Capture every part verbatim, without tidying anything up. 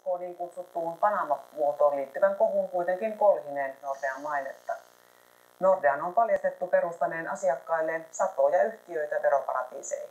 uskoo niin kutsuttuun Panama-muotoon liittyvän kohun kuitenkin kolhineen Nordean mainetta. Nordean on paljastettu perustaneen asiakkailleen satoja yhtiöitä veroparatiiseihin.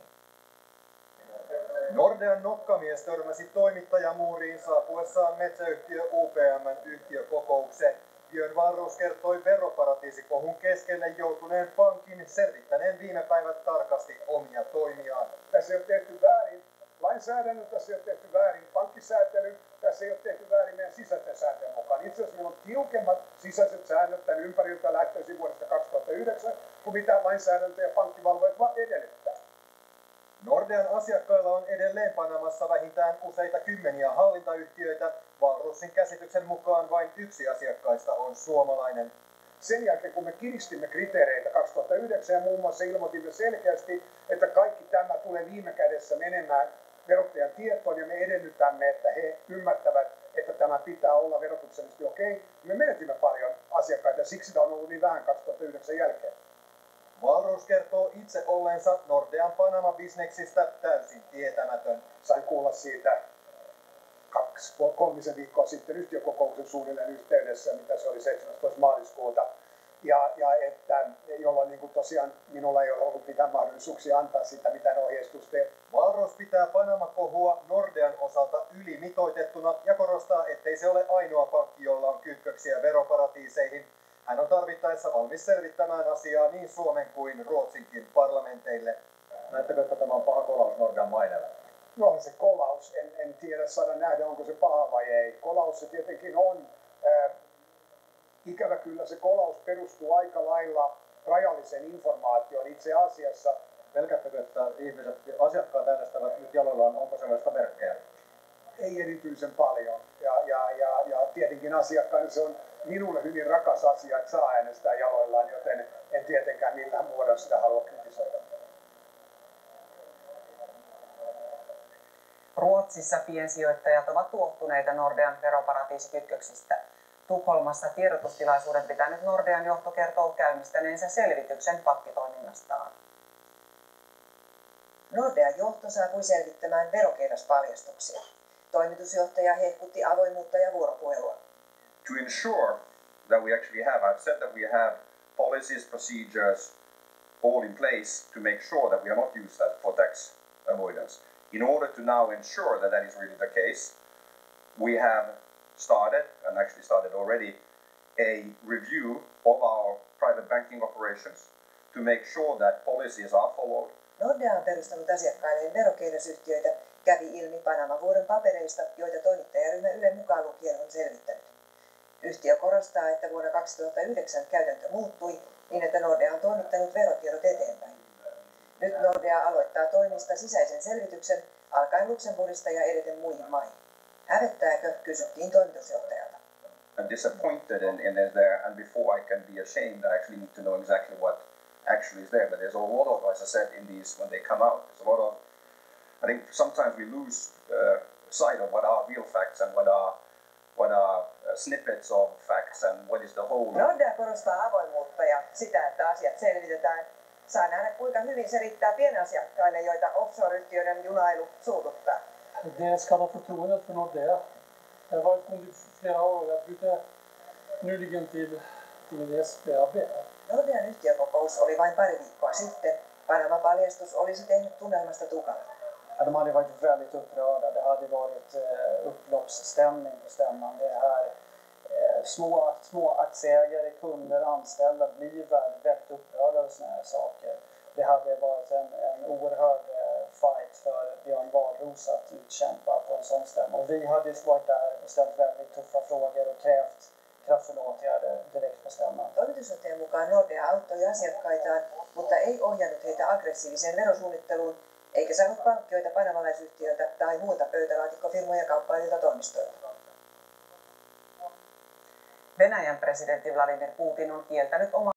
Nordean nokkamies törmäsi toimittajamuuriin saapuessaan metsäyhtiö U P M:n yhtiökokoukseen. Björn Wahlroos kertoi veroparatiisikohun keskelle joutuneen pankin selvittäneen viime päivät tarkasti omia toimiaan. Tässä ei ole tehty väärin lainsäädännön, tässä ei ole tehty väärin pankkisäätelyn, tässä ei ole tehty väärin meidän sisäisen sääntöjen mukaan. Itse asiassa meillä on tiukemmat sisäiset säännöt tämän ympäriltä lähtöisin vuodesta kaksituhattayhdeksän, kuin mitä lainsäädäntö ja pankkivalvojat edellyttää. Nordean asiakkailla on edelleen Panamassa vähintään useita kymmeniä hallintayhtiöitä. Wahlroosin käsityksen mukaan vain yksi asiakkaista on suomalainen. Sen jälkeen, kun me kiristimme kriteereitä kaksituhattayhdeksän ja muun muassa ilmoitimme selkeästi, että kaikki tämä tulee viime kädessä menemään verottajan tietoon ja me edellytämme, että he ymmärtävät, että tämä pitää olla verotuksellisesti okei. Okay. Me menetimme paljon asiakkaita ja siksi sitä on ollut niin vähän kaksituhattayhdeksän jälkeen. Wahlroos kertoo itse olleensa Nordean Panama-bisneksistä täysin tietämätön. Sain kuulla siitä kaksi, kolmisen viikkoa sitten yhtiökokouksen suunnilleen yhteydessä, mitä se oli seitsemästoista maaliskuuta. Ja, ja että, jolloin niin kuin tosiaan minulla ei ole ollut mitään mahdollisuuksia antaa sitä mitään ohjeistusta. Wahlroos pitää Panama-kohua Nordean osalta ylimitoitettuna ja korostaa, ettei se ole ainoa pankki, jolla on kytköksiä veroparatiiseihin. Hän on tarvittaessa valmis selvittämään asiaa niin Suomen kuin Ruotsinkin parlamenteille. Näettekö, että tämä on paha kolaus Nordean maineelle? No se kolaus, en, en tiedä saada nähdä, onko se paha vai ei. Kolaus se tietenkin on. Ää, ikävä kyllä se kolaus perustuu aika lailla rajallisen informaation itse asiassa. Pelkäättekö, että ihmiset, asiakkaat äänestävät nyt jaloillaan, onko sellaista merkkejä? Ei erityisen paljon. Ja, ja, ja, ja tietenkin asiakkaille se on minulle hyvin rakas asia, että saa äänestää jaloillaan, joten en tietenkään millään muodolla sitä halua kritisoida. Ruotsissa piensijoittajat ovat tuohtuneita Nordean veroparatiisikytköksistä. Tukholmassa tiedotustilaisuuden pitänyt Nordean johto kertoo käynnistäneensä selvityksen pankkitoiminnastaan. Nordean johto saapui selvittämään verokeidaspaljastuksia. Toimitusjohtaja hehkutti avoimuutta ja vuoropuhelua. To ensure that we actually have, I've said that we have policies, procedures all in place to make sure that we are not used that for tax avoidance. In order to now ensure that that is really the case, we have started, and actually started already, a review of our private banking operations to make sure that policies are followed. Nordea on perustanut asiakkailleen verokeidasyhtiöitä, kävi ilmi Panama-vuoden papereista, joita toimittajaryhmä Yle mukaan lukien on selvittänyt. Yhtiö korostaa, että vuonna kaksituhattayhdeksän käytäntö muuttui niin, että Nordea on toimittanut verotiedot eteenpäin. Nyt Nordea aloittaa toimista sisäisen selvityksen alkaen Luxemburgista ja edeten muihin maihin. Hävettääkö, kysyttiin toimitusjohtajalta. I'm disappointed in, in there, and before I can be ashamed, I actually need to know exactly what actually is there. But there's a lot of, as I said, in these when they come out, there's a lot of. I think sometimes we lose uh, sight of what are real facts and what are what are uh, snippets of facts and what is the whole. Nordea korostaa avoimuutta ja sitä, että asiat selvitetään. Saa nähdä, kuinka hyvin se riittää pienasiakkaille, joita offshore-yhtiöiden junailu suututtaa. Det skadar förtroendet för Nordea. Det har varit under flera år. Jag bytte nyligen till, till S B A B. Nordean yhtiökokous oli vain pari viikkoa sitten. Panama-paljastus olisi tehnyt tunnelmasta tukalan. Ja, de hade varit väldigt upprörda. Det hade varit eh, upploppsstämning på stämman. Det här eh, små, små aktieägare, kunder, anställda blir väldigt, väldigt upprörda över såna här saker. Det hade varit en, en oerhörd eh, fight för Björn Wahlroos att utkämpa på en sån stämma. Och vi hade varit där och ställt väldigt tuffa frågor och krävt kraftfulla åtgärder direkt på stämman. Toimitusjohtajan mukaan Nordea auttoi asiakkaitaan, mutta ei ohjannut heitä aggressiiviseen verosuunnitteluun, eikä saanut pankkioita panamalaisyhtiöiltä tai muilta pöytälaatikkofirmoja kauppaililta toimistoilta. Venäjän presidentti Vladimir Putin on kieltänyt oman